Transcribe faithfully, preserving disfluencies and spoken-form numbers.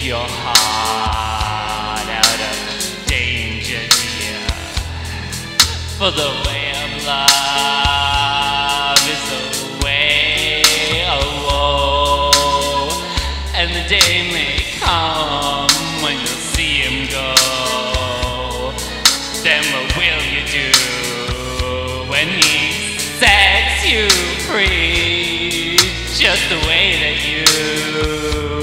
your heart out of danger, dear. For the way of love is the way of woe, and the day may come when you'll see him go. Then what will you do when he sets you free, just the way that you